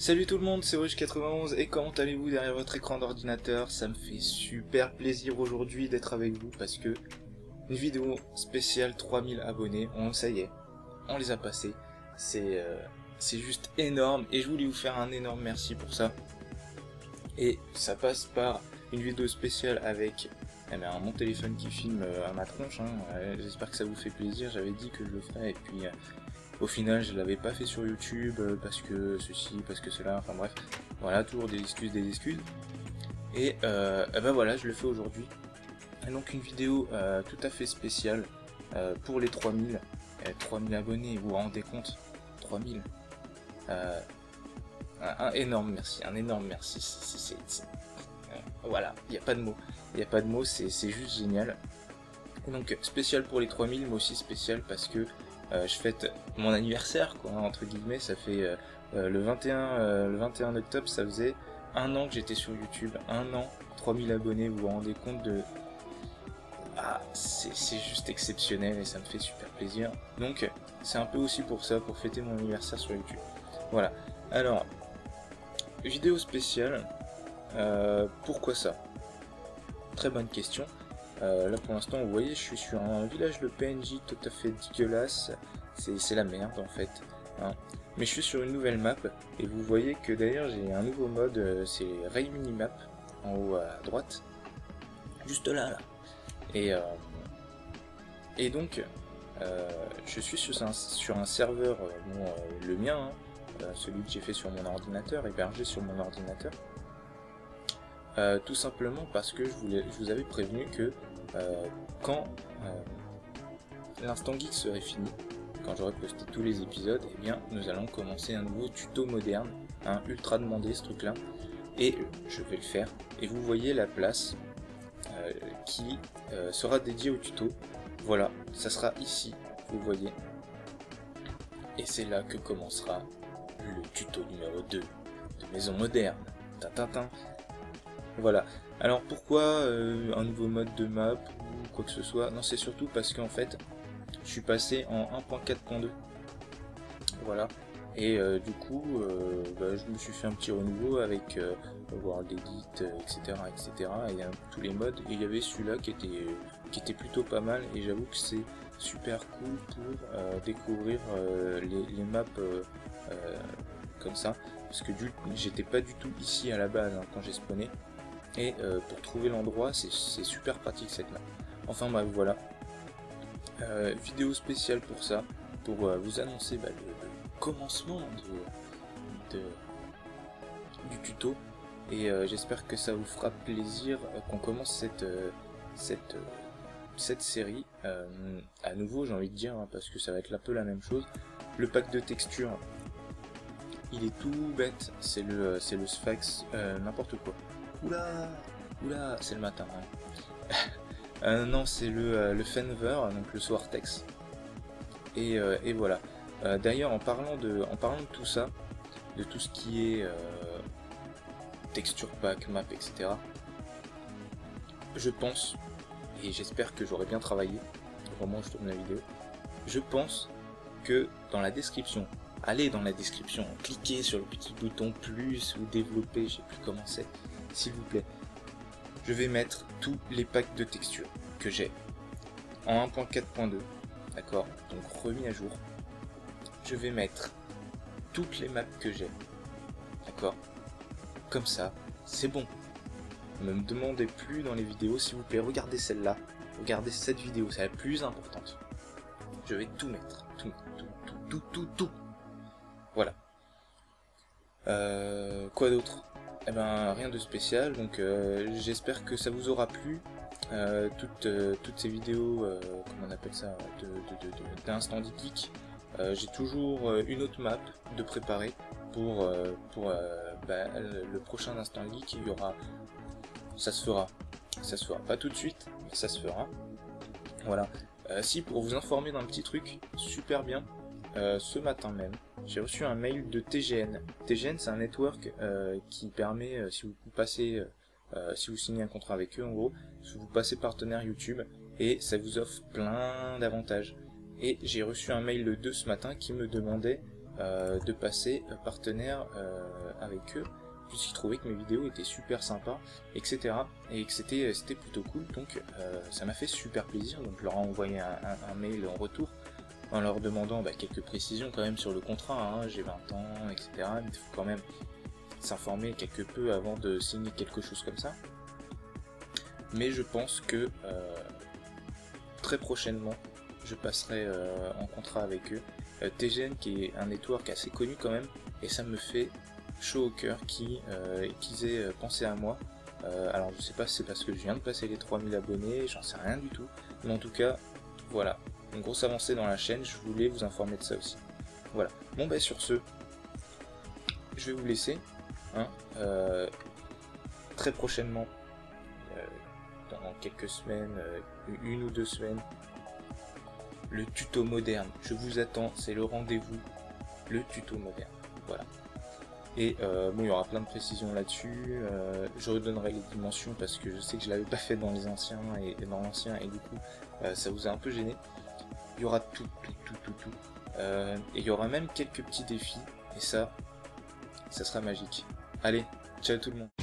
Salut tout le monde, c'est Rush91 et comment allez-vous derrière votre écran d'ordinateur? Ça me fait super plaisir aujourd'hui d'être avec vous parce que une vidéo spéciale 3000 abonnés, ça y est, on les a passés. C'est juste énorme et je voulais vous faire un énorme merci pour ça. Et ça passe par une vidéo spéciale avec mon téléphone qui filme à ma tronche. J'espère que ça vous fait plaisir, j'avais dit que je le ferais et puis... au final, je l'avais pas fait sur YouTube parce que ceci, parce que cela, enfin bref, voilà, toujours des excuses. Et ben voilà, je le fais aujourd'hui. Et donc une vidéo tout à fait spéciale pour les 3000 abonnés, vous vous rendez compte? 3000. Un énorme merci, voilà, il n'y a pas de mots, c'est juste génial. Et donc spécial pour les 3000, mais aussi spécial parce que je fête mon anniversaire, quoi, entre guillemets. Ça fait le 21 octobre, ça faisait un an que j'étais sur YouTube, un an, 3000 abonnés, vous vous rendez compte de... Ah, c'est juste exceptionnel et ça me fait super plaisir. Donc c'est un peu aussi pour ça, pour fêter mon anniversaire sur YouTube. Voilà, alors, vidéo spéciale, pourquoi ça? Très bonne question. Là pour l'instant vous voyez je suis sur un village de PNJ tout à fait dégueulasse, c'est la merde en fait, hein. Mais je suis sur une nouvelle map et vous voyez que d'ailleurs j'ai un nouveau mode, c'est Ray Minimap en haut à droite, juste là. Et donc je suis sur un serveur, le mien, celui que j'ai fait sur mon ordinateur, hébergé sur mon ordinateur. Tout simplement parce que je vous avais prévenu que quand l'instant geek serait fini, quand j'aurai posté tous les épisodes, eh bien nous allons commencer un nouveau tuto moderne, ultra demandé ce truc là, et je vais le faire, et vous voyez la place qui sera dédiée au tuto. Voilà, ça sera ici, vous voyez, et c'est là que commencera le tuto numéro 2 de Maison Moderne. Tintintin. Voilà, alors pourquoi un nouveau mode de map ou quoi que ce soit? Non, c'est surtout parce qu'en fait je suis passé en 1.4.2, voilà, et du coup je me suis fait un petit renouveau avec World Edit, etc. et tous les modes, et il y avait celui-là qui était plutôt pas mal, et j'avoue que c'est super cool pour découvrir les maps comme ça, parce que j'étais pas du tout ici à la base quand j'ai spawné. Et pour trouver l'endroit, c'est super pratique cette map. Enfin bref, voilà. Vidéo spéciale pour ça, pour vous annoncer le commencement du tuto. Et j'espère que ça vous fera plaisir qu'on commence cette série. À nouveau, j'ai envie de dire, parce que ça va être un peu la même chose. Le pack de textures, il est tout bête. C'est le Sphax, n'importe quoi. Oula, c'est le matin. Non, c'est le Fenver, donc le Soartex. Et voilà. D'ailleurs, en parlant de tout ça, de tout ce qui est texture pack, map, etc. Je pense, et j'espère que j'aurai bien travaillé au moment où je tourne la vidéo, je pense que dans la description, allez dans la description, cliquez sur le petit bouton plus ou développer, je sais plus comment c'est. S'il vous plaît, je vais mettre tous les packs de textures que j'ai en 1.4.2, d'accord, donc remis à jour. Je vais mettre toutes les maps que j'ai, d'accord, comme ça, c'est bon. Ne me demandez plus dans les vidéos, s'il vous plaît, regardez celle-là, regardez cette vidéo, c'est la plus importante. Je vais tout mettre, tout. Voilà. Quoi d'autre? Eh ben rien de spécial, donc j'espère que ça vous aura plu, toutes ces vidéos, comment on appelle ça, d'instant geek. J'ai toujours une autre map de préparer pour le prochain instant geek. Il y aura, ça se fera pas tout de suite, mais ça se fera. Voilà. Si, pour vous informer d'un petit truc super bien, ce matin même, j'ai reçu un mail de TGN. TGN, c'est un network qui permet, si vous signez un contrat avec eux, en gros, vous passez partenaire YouTube et ça vous offre plein d'avantages. Et j'ai reçu un mail de ce matin qui me demandait de passer partenaire avec eux, puisqu'ils trouvaient que mes vidéos étaient super sympas, etc. Et que c'était plutôt cool, donc ça m'a fait super plaisir. Donc je leur ai envoyé un mail en retour en leur demandant quelques précisions quand même sur le contrat, hein. J'ai 20 ans, etc. Mais il faut quand même s'informer quelque peu avant de signer quelque chose comme ça. Mais je pense que très prochainement, je passerai en contrat avec eux. TGN qui est un network assez connu quand même, et ça me fait chaud au cœur qu'ils aient pensé à moi. Alors je sais pas si c'est parce que je viens de passer les 3000 abonnés, j'en sais rien du tout, mais en tout cas, voilà, une grosse avancée dans la chaîne, je voulais vous informer de ça aussi. Voilà, bon sur ce, je vais vous laisser, hein, très prochainement, dans quelques semaines, une ou 2 semaines, le tuto moderne, je vous attends, c'est le rendez-vous, le tuto moderne, voilà. Et bon, il y aura plein de précisions là-dessus, je redonnerai les dimensions parce que je sais que je l'avais pas fait dans les anciens et dans l'ancien, et du coup ça vous a un peu gêné. Il y aura tout, et il y aura même quelques petits défis, et ça sera magique. Allez, ciao tout le monde.